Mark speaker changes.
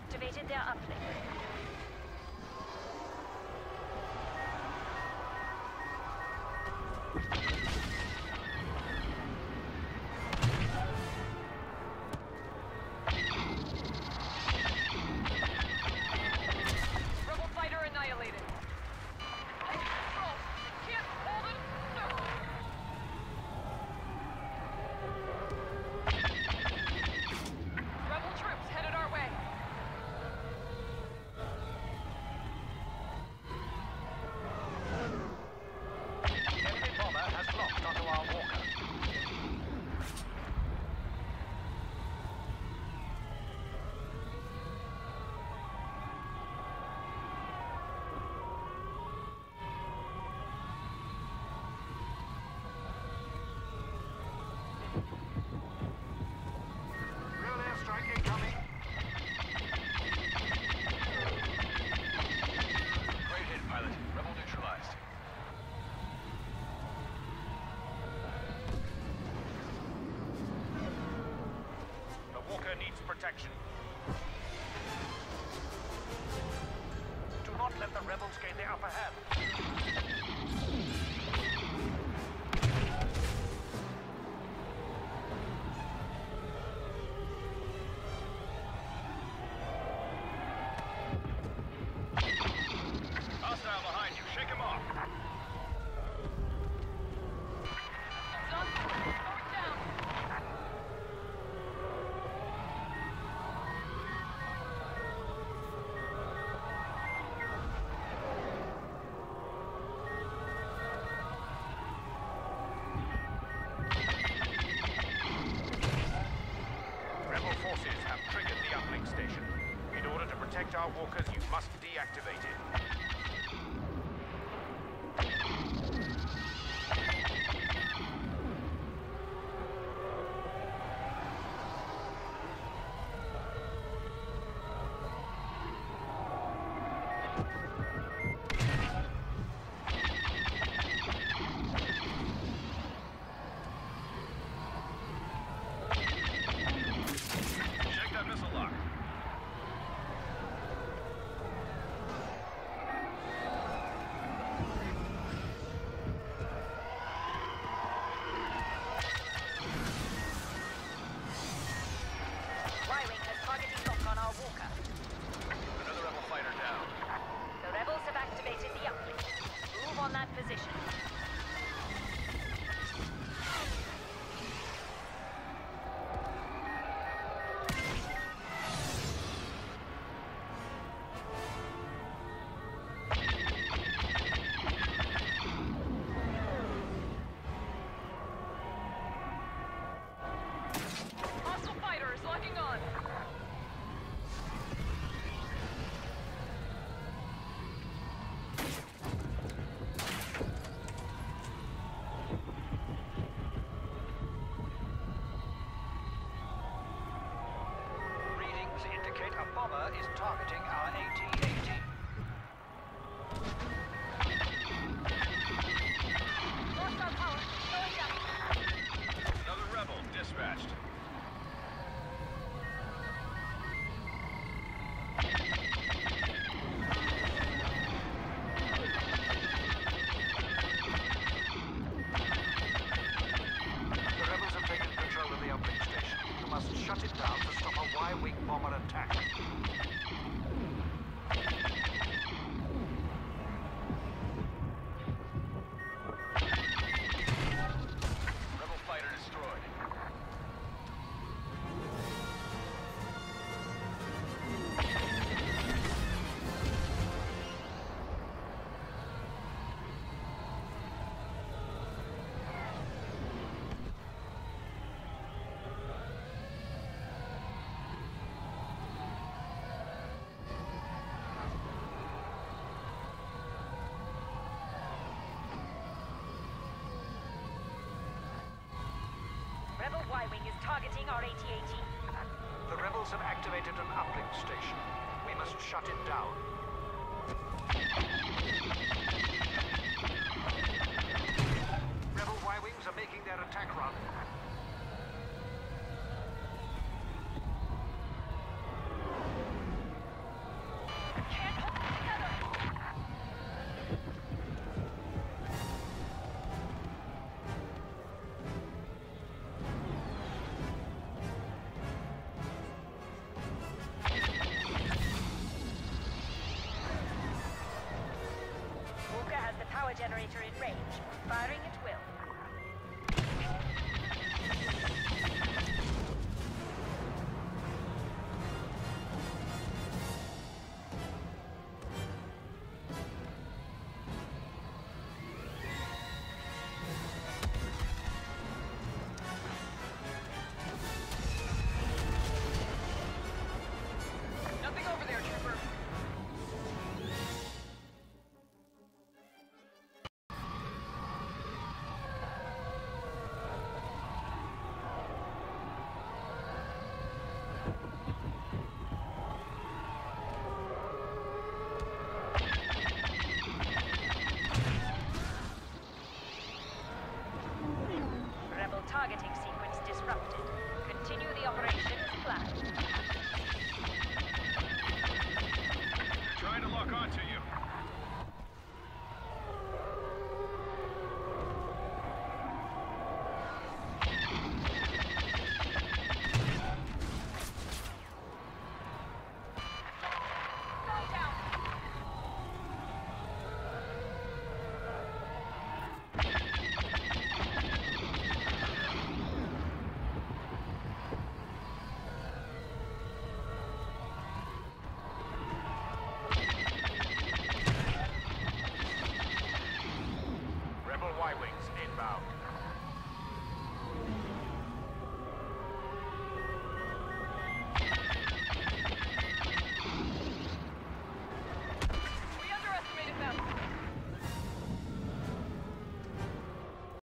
Speaker 1: activated their uplink.
Speaker 2: Rebel fighter annihilated. Take control. Can't hold it. No. Rebel troops headed our way.
Speaker 3: Enemy bomber has locked onto our walker. Real airstrike incoming.
Speaker 4: Great hit, pilot. Rebel neutralized.
Speaker 3: The walker needs protection. Do not let the rebels gain the upper hand.
Speaker 4: Hostile behind you. Shake him off.
Speaker 2: Done. Forward down.
Speaker 3: Rebel forces have triggered the uplink station. In order to protect our walkers, you must deactivate it.
Speaker 4: Shake that missile lock.
Speaker 1: Y-Wing has targeting lock on our walker.
Speaker 4: Another rebel fighter down.
Speaker 1: The rebels have activated the uplink. Move on that position.
Speaker 2: Hostile fighter is locking on.
Speaker 3: Readings indicate a bomber is targeting our AT-AT.
Speaker 2: Lost our power. Slowing down.
Speaker 4: Another rebel dispatched.
Speaker 3: The rebels have taken control of the uplink station. You must shut it down to stop a Y-wing bomber attack.
Speaker 4: Rebel fighter destroyed.
Speaker 1: Rebel Y-Wing is targeting our AT-AT.
Speaker 3: The rebels have activated an uplink station. We must shut it down. Rebel Y-wings are making their attack run.
Speaker 1: power generator in range. Firing at